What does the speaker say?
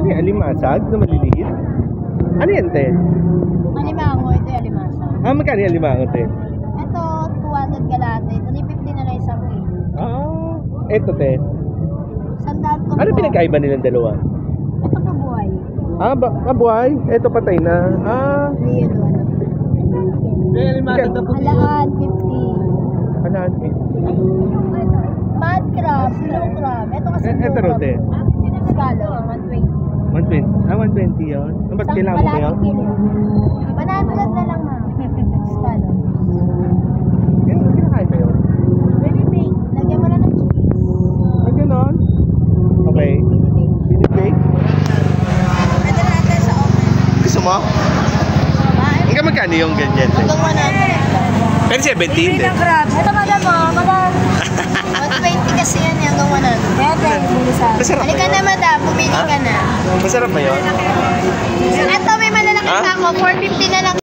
Ano yan? Alimasag na maliliit? Ano yan, te? Alimango, ito yung alimasa. Magkano yung alimango, te? Ito, 200 kalate. 350 na lang isang kilo. Eto, te. Sandaan to. Ano pinagkaiba nilang dalawa? Ito pa buhay. Buhay? Eto patay na. Hindi yun, ano. Alaan, 50. Alaan, Mad crab, blue crab. Ito kasi blue Eto, crab. te. Scalo, 120. 120. 120 yun? Ba't kailangan mo ba yun? 100 na lang, ha. Scalo. Yan, kinakain ba yun? Baby bake. Lagyan mo na ng cheese. Ganon? Okay. Baby bake. Binibake? Pwede natin sa oven. Gusto mo? Hanggang magkano yung ganyan? Hanggang 100. Pero 17 din. Ito madam mo, madam. 120 kasi yan, hanggang 100. Pwede, Masarap ba halika yun? na madam, pumili ka na. Masarap ba yun? Ito may malalaki Ha? sako, 40